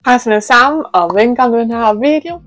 Hej alle sammen, og velkommen til den her video.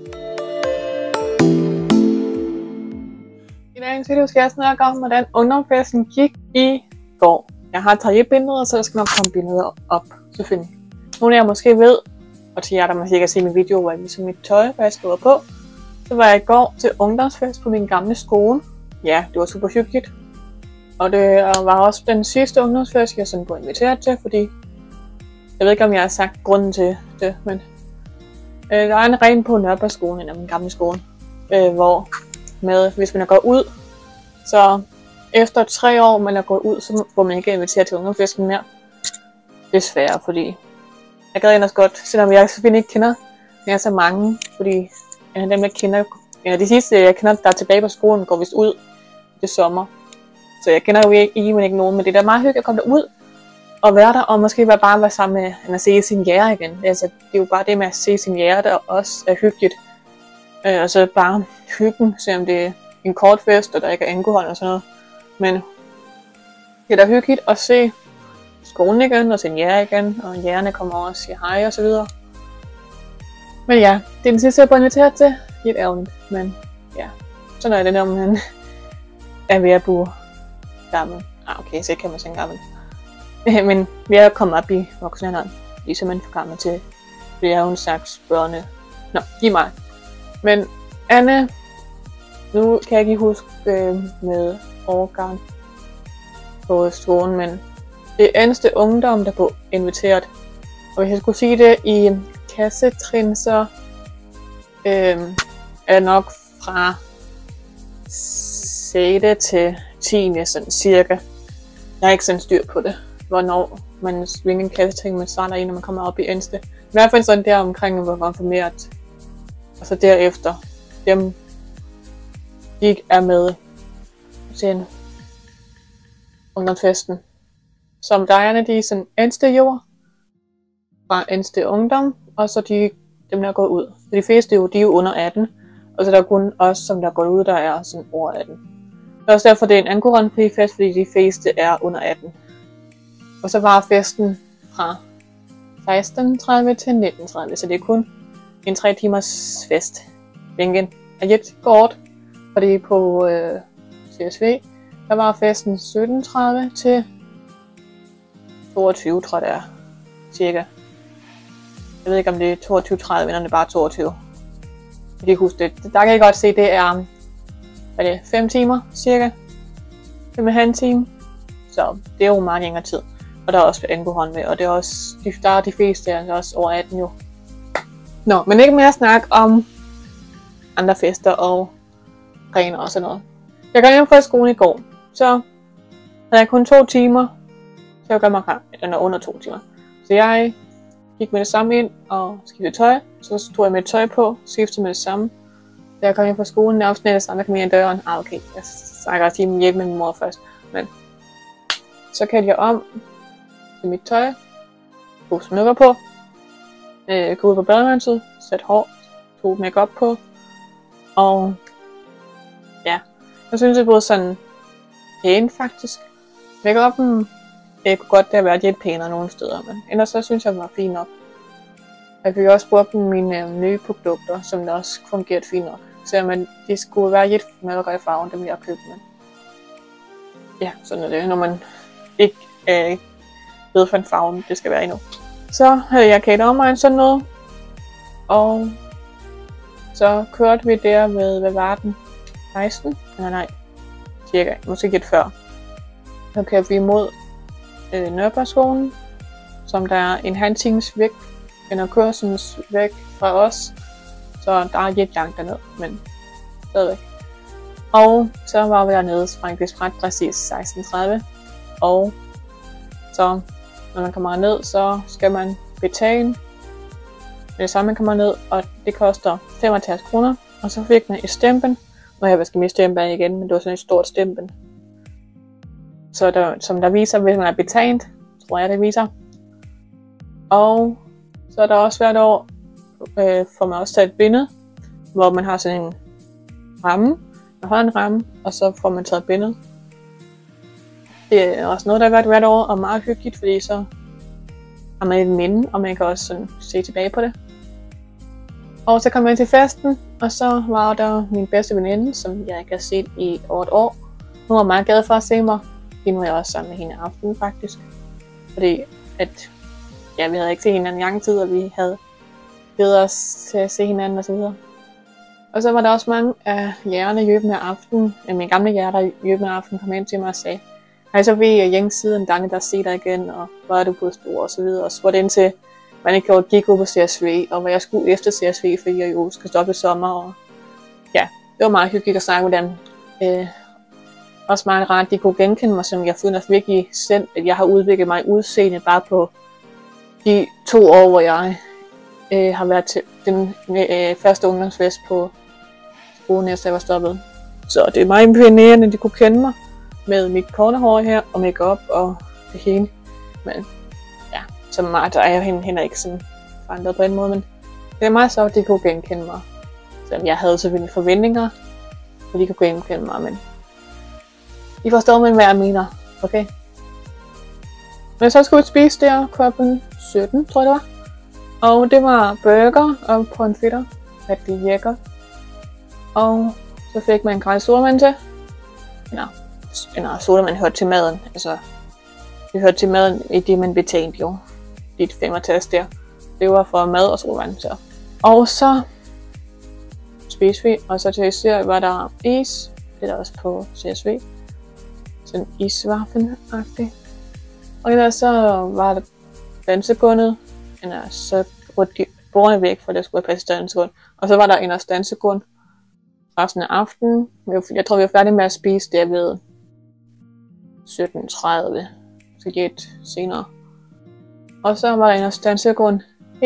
I dagens video skal jeg snakke om, hvordan ungdomsfesten gik i går. Jeg har taget et billeder, så der skal nok komme billeder op, selvfølgelig. Nogle af jer måske ved, og til jer, der måske kan se min video, hvor jeg viser mit tøj, hvad jeg skriver på. Så var jeg i går til ungdomsfest på min gamle skole. Ja, det var super hyggeligt. Og det var også den sidste ungdomsfest, jeg sådan blev inviteret til, fordi jeg ved ikke, om jeg har sagt grunden til det, men der er en regel på Nørrebaskolen, en af min gamle skole, hvor hvis man er gået ud, så efter 3 år, man er gået ud, så får man ikke inviteret til ungdomsfesten mere. Desværre, fordi jeg gad ellers godt, selvom jeg selvfølgelig ikke kender mere så mange, fordi en af dem, jeg kender, de sidste, jeg kender, der er tilbage på skolen, går vist ud til sommer. Så jeg kender jo ikke nogen, men det er da meget hyggeligt at komme derud og være der, og måske bare være sammen med, end at se sin jæger igen. Altså, det er jo bare det med at se sin jæger, der også er hyggeligt. Og så bare hyggen, selvom det er en kort fest, og der ikke er alkohol og sådan noget. Men det er da hyggeligt at se skolen igen, og sin jæger igen, og jægerne kommer over og siger hej og så videre. Men ja, det er den sidste, jeg blev inviteret til. Lidt ærgerligt, men ja. Sådan er det, når man er ved at blive gammel. Okay, så kan man sige gammel. Men vi er kommet op i voksenalderen, ligesom man for gammel til. Det er jo en slags børne. Nå, giv mig. Men Anne, nu kan jeg ikke huske med årgang på skolen, men det eneste ungdom, der blev inviteret. Og hvis jeg skulle sige det i kassetrin, så er nok fra 6. til 10. sådan cirka. Jeg har ikke sådan styr på det, hvornår man svinger en kassetrin, man starter i, når man kommer op i endste. I hvert fald sådan der omkring, hvor man formeret. Og så derefter, dem de er med til ungdomsfesten. Som der er de sådan endste jord fra endste ungdom, og så dem der går ud. Så de fleste de er jo under 18, og så der er kun os, som der går ud, der er sådan over 18. Det er også derfor, det er en alkoholfri fest, fordi de fleste er under 18. Og så var festen fra 16:30 til 19:30, så det er kun en 3 timers fest. Hvilken er lidt kort, fordi på CSV, der var festen 17:30 til 22, tror jeg det er, cirka. Jeg ved ikke, om det er 22:30, eller om det er bare 22. Jeg kan huske det. Der kan jeg godt se, det er 5 timer, cirka. 5,5 time. Så det er jo meget længere tid. Og der er også alkohol med, og det er også, der er de fleste er også over 18 jo. Nå, men ikke mere snak om andre fester og regler og sådan noget. Jeg kom hjem fra skolen i går, så havde jeg kun 2 timer, så jeg gør mig klar, eller under 2 timer. Så jeg gik med det samme ind og skiftede tøj, så tog jeg med tøj på, skiftede med det samme. Da jeg kom hjem fra skolen, nærmest med det samme, jeg kom ind ad døren. Okay, jeg snakker også lige hjælpe med min mor først, men så kaldte jeg om til mit tøj, tog smykker på, gå ud på badeværelset, sætte hår, tog makeup på, og ja, jeg synes det blev sådan pænt faktisk. Make-up'en, det kunne godt have været lidt pænere nogle steder, men ellers så synes jeg den var fin nok. Jeg fik også brugt mine nye produkter, som der også fungerede fint nok. Så de skulle være lidt mørkere i farven, dem jeg har købt, men ja, sådan er det, når man ikke ved for en farve, det skal være endnu. Så havde jeg kædet om mig sådan noget, og så kørte vi der ved, hvad var den? 16? Nej, cirka, måske lidt før. Så kørte vi imod Nørrebaskolen, som der er en halv times væk, eller kørsens væk fra os, så der er lidt langt derned, men stadigvæk. Og så var vi dernede fra præcis 16:30, og så når man kommer ned, så skal man betale med det samme, man kommer ned, og det koster 75 kroner, og så fik man et stempel. Nu har jeg skal mit stempel igen, men det var sådan et stort stempel. Så som der viser, hvis man er betalt, tror jeg det viser. Og så er der også hvert år, får man også taget et billede, hvor man har sådan en ramme, man har en ramme, og så får man taget et billede. Det er også noget, der har været hvert år, og meget hyggeligt, fordi så har man et minde, og man kan også sådan se tilbage på det. Og så kom jeg til festen, og så var der min bedste veninde, som jeg ikke har set i over et år. Hun var meget glad for at se mig. Nu var jeg også sammen med hende i aften faktisk. Fordi at, ja, vi havde ikke set hinanden i lang tid, og vi havde glædet os til at se hinanden osv. Og så var der også mange af jægerne i løbet af aftenen, mine gamle jæger, der i løbet af aftenen kom hen til mig og sagde, hej så ved jeg Jens siden Danne, der ser dig igen, og hvor er du på stor og så videre. Og spurgte ind til, hvordan jeg gik ud på CSV, og hvad jeg skulle efter CSV, fordi jeg jo skal stoppe i sommer. Og ja, det var meget hyggeligt at snakke med dem. Også meget rart, at de kunne genkende mig, som jeg føler virkelig selv, at jeg har udviklet mig udseende bare på de 2 år, hvor jeg har været til den første ungdomsfest på skolen, efter jeg var stoppet. Så det er meget imponerende, at de kunne kende mig med mit korte hår her, og makeup og det hele. Men ja, så meget, der er jeg heller ikke sådan forandret på en måde, men det er meget så, at de kunne genkende mig. Så jeg havde selvfølgelig forventninger, at de kunne genkende mig, men I forstår mig, hvad jeg mener, okay? Men så skulle vi spise der klokken 17, tror jeg det var. Og det var burger og pomfritter, rigtig lækker. Og så fik man en gratis sodavand til. Eller sodavand hørte til maden. Altså, det hørte til maden i det, man betalte jo. Dit 65 der. Det var for mad og sodavand så. Og så spiste vi, og så til især var der is. Det er der også på CSV. Sådan isvaffen-agtigt. Og ellers så var der dansegulvet. Så rydde de bordene væk, for der skulle være plads til dansegulv. Og så var der ellers dansegulv resten af aftenen. Jeg tror, vi var færdige med at spise der ved 17:30. Så lidt senere. Og så var der ellers dansegulv.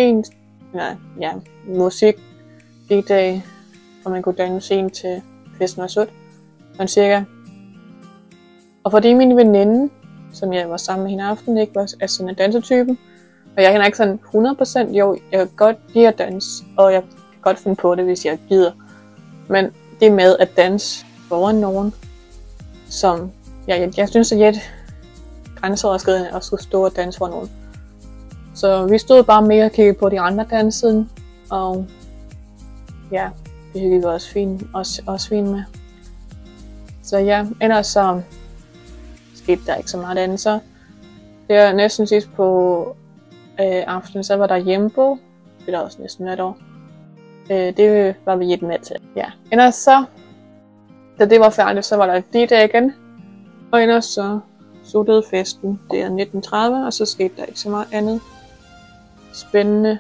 Musik, D-dag, og man kunne danse ind til festen var slut. Sådan cirka. Og fordi min veninde, som jeg var sammen med hende aften, ikke var sådan en dansetypen, og jeg kender ikke sådan 100%, jo, jeg kan godt lide at danse, og jeg kan godt finde på det, hvis jeg gider. Men det med at danse foran nogen, som jeg synes, det er lidt grænseoverskridende at skulle stå og danse foran nogen. Så vi stod bare med og kiggede på de andre dansede, og ja, det hyggede vi også fint med. Så ja, ellers så skete der ikke så meget andet. Så det er næsten sidst på aftenen, så var der hjemmebo. Det er der også næsten hvert år. Det var vi lidt med til. Ja. Ellers så, da det var færdigt, så var der D-dag igen. Og ellers så sluttede festen. Det er 19:30, og så skete der ikke så meget andet spændende.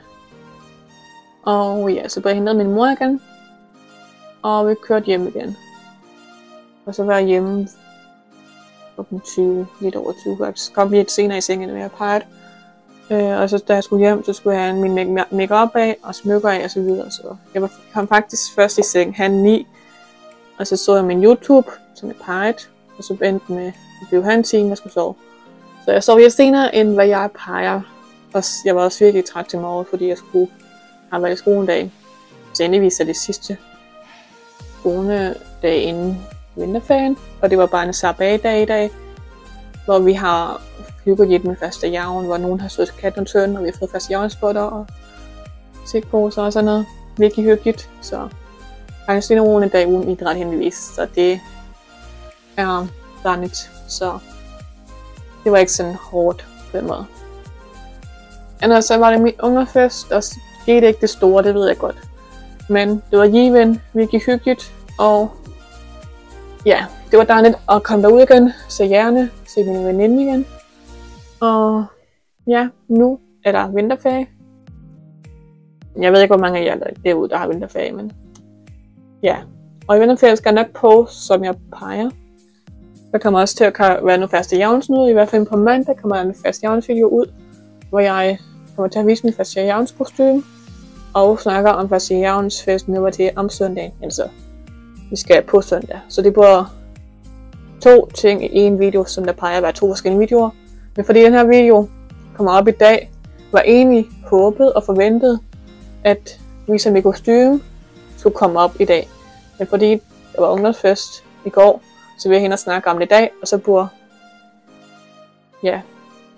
Og ja, så blev jeg hentet min mor igen. Og vi kørte hjem igen. Og så var jeg hjemme klokken 20, lidt over 20 faktisk. Kom lidt senere i sengen, end jeg plejede. Og så da jeg skulle hjem, så skulle jeg have min make-up af og smykker af og så videre. Så jeg kom faktisk først i seng 8:30. Og så så jeg min YouTube, som jeg plejede. Og så endte med, det blev 1 time, jeg skulle sove. Så jeg sov lidt senere, end hvad jeg plejer. Og jeg var også virkelig træt til morgen, fordi jeg skulle have været i skolen en dag. Så endeligvis er det sidste skoledag inden vinterferien. Og det var bare en sabbatdag i dag, hvor vi har hygget lidt med fastelavn, hvor nogen har stået kattertøn, og vi har fået fastelavnspotter og sikposer og sådan noget. Virkelig hyggeligt, så faktisk en rolig dag uden idræt heldigvis, så det er dejligt. Så det var ikke sådan hårdt på den måde. Ellers så var det min ungdomsfest, og skete ikke det store, det ved jeg godt. Men det var alligevel virkelig hyggeligt, og ja, det var dejligt at komme derud igen, se jægerne, se mine veninde igen. Og ja, nu er der vinterferie. Jeg ved ikke, hvor mange af jer derude, der har vinterferie, men ja. Og i vinterferie skal jeg nok poste, som jeg plejer. Der kommer også til at være nogle fastelavnsnyheder, i hvert fald på mandag kommer der en fastelavnsvideo ud, hvor jeg kommer til at vise min fastelavnskostyme og snakker om fastelavnsfesten, der var til om søndagen. Altså, vi skal på søndag. Så det bliver 2 ting i en video, som der plejer at være 2 forskellige videoer. Men fordi den her video kommer op i dag, var egentlig håbet og forventet, at viser mit kostyme skulle komme op i dag. Men fordi der var ungdomsfest i går, så vil jeg hen og snakke om det i dag, og så burde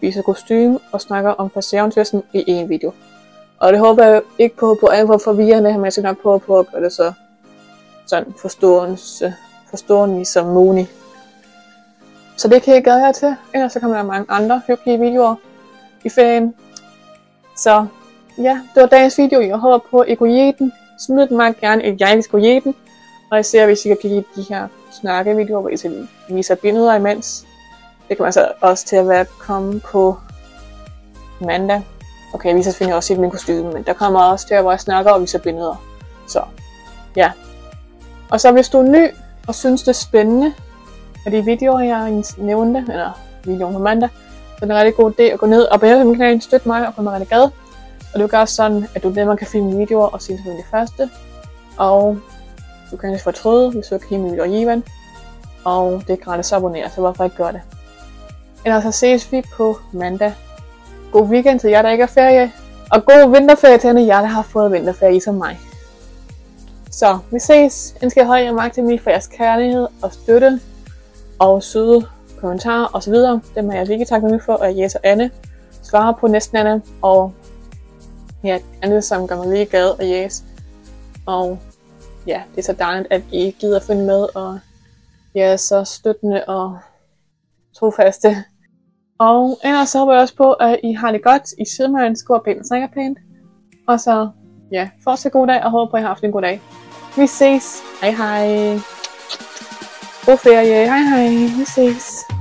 viser kostume og snakker om fasteeventyrsen i en video. Og det håber jeg ikke på alt for forvirrende, men jeg skal nok prøve på at gøre det så sådan forstående som muligt. Så det kan jeg glæde jer til. Ellers så kommer der mange andre hyggelige videoer i ferien. Så ja, det var dagens video. Jeg håber på, at I kunne lide den. Smid den meget gerne, at jeg skulle lide den. Og især hvis I kan lide de her snakkevideoer, hvor I skal vise billeder imens. Det kommer altså også til at være komme på mandag. Okay, jeg viser selvfølgelig også i min kostyme, men der kommer også til at være snakker og viser billeder. Så ja. Og så hvis du er ny og synes det er spændende af de videoer, jeg nævnte, eller videoen på mandag, så er det en rigtig god idé at gå ned og abonnere på min kanal, støtte mig og få mig rigtig glad. Og det gør sådan, at du nemmere kan filme videoer og se det første. Og du kan ikke fortryde, hvis du kan lide min video Ivan. Og det er gratis at abonnere, så hvorfor ikke gøre det? Ellers så ses vi på mandag. God weekend til jer, der ikke er ferie. Og god vinterferie til jer, der har fået vinterferie som mig. Så vi ses. Jeg skal høje jer magt til mig for jeres kærlighed og støtte. Og søde kommentarer osv. Dem er jeg virkelig taknemmelig for, at Jes og Anne svarer på næsten Anne. Og ja, Anne som gør mig lige glad og Jes. Og ja, det er så dejligt, at I gider at følge med. Og jeg er så støttende og trofaste. Og ellers så håber jeg også på, at I har det godt. I sidder med en skor pænt og snakker pænt. Og så, ja, fortsat god dag, og håber på, at I har haft en god dag. Vi ses. Hej hej. God ferie. Hej hej. Vi ses.